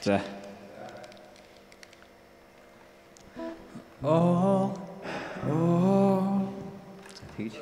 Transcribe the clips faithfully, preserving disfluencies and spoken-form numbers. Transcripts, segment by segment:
За. Оо. Оо. За тэгж.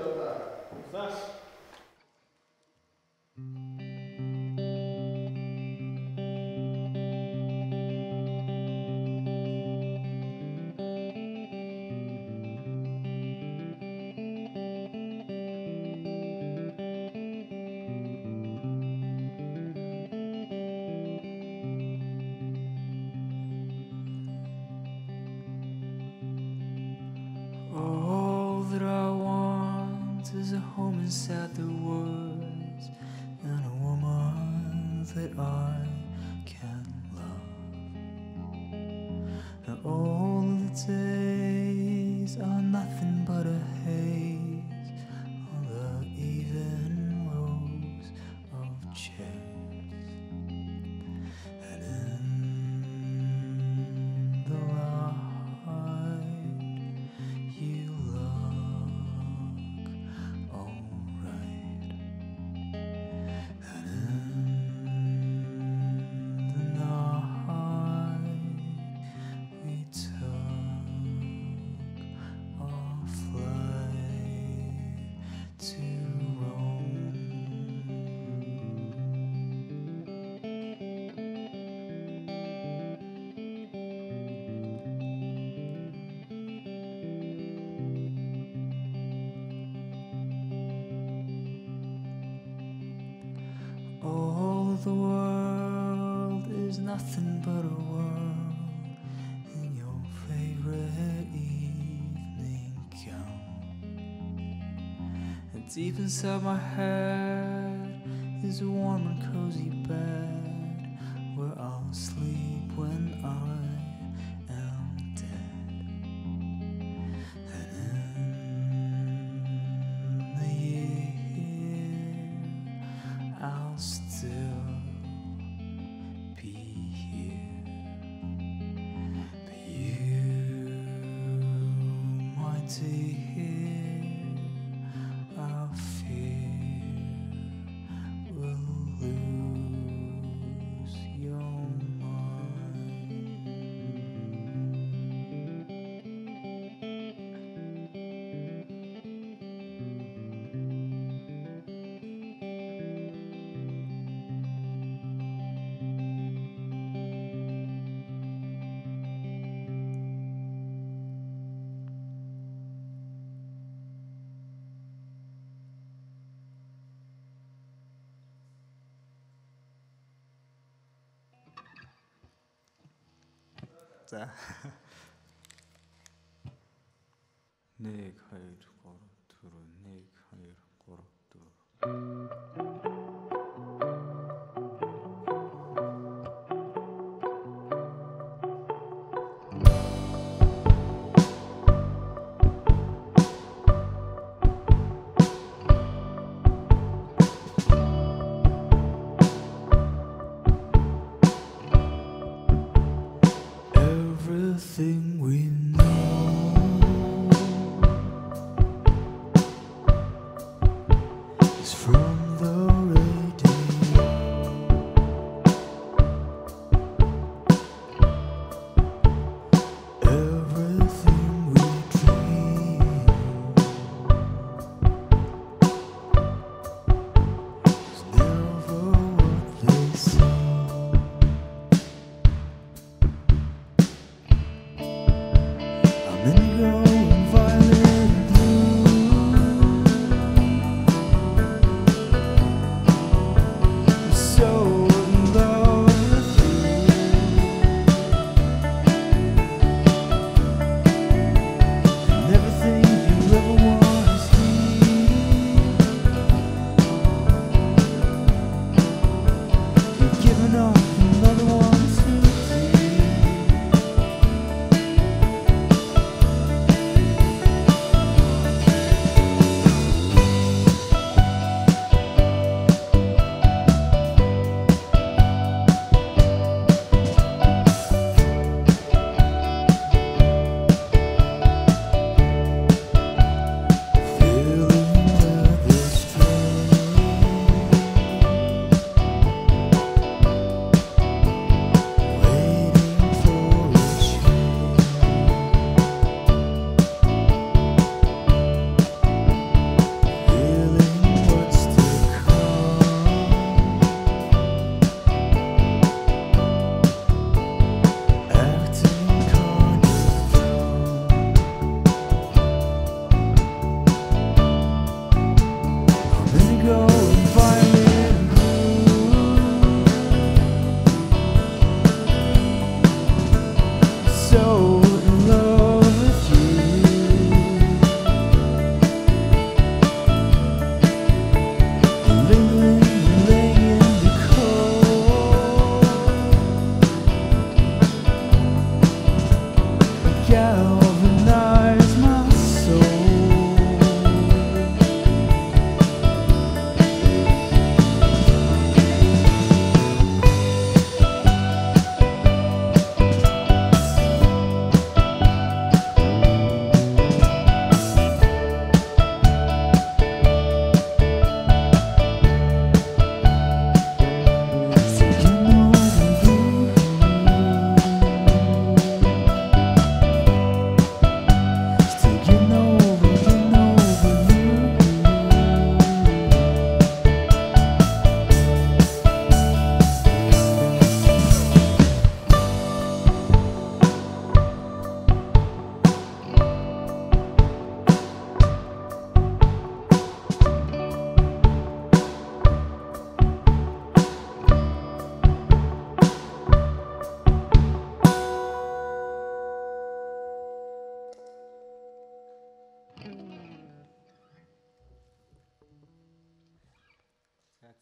All that I want is a home inside the woods and a woman that I can love. And all the days are nothing but a haze on the even rows of chairs. And in the light you look alright. And in the night we took our flight to Rome. All the world is nothing but a world in your favorite evening gown. And deep inside my head is a warm and cozy bed where I'll sleep when I am dead. And in the year I'll still be here. But you, my dear, I fear will lose your mind. За. нэг хоёр гурав дөрөв нэг хоёр гурав дөрөв. Everything we know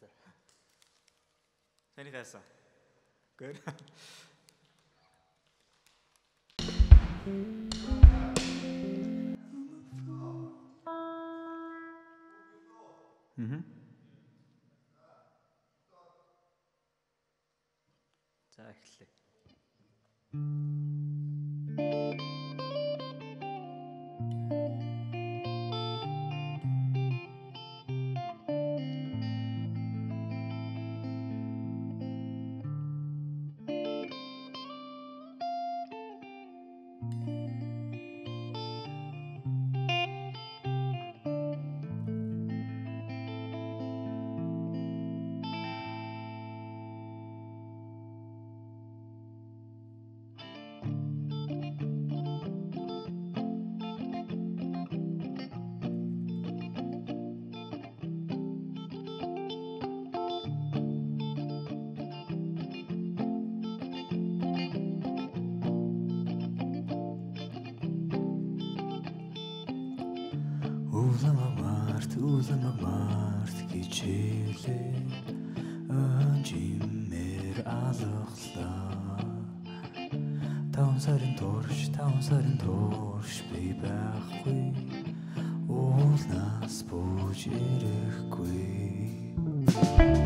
Okay. Any guess? Good. Mm-hmm. За эхэллээ. Ууламарт ууламарт гिचэлээ анжимэр алхлаа таван сарын турш таван сарын турш би байхгүй уулнаас бууж ирэхгүй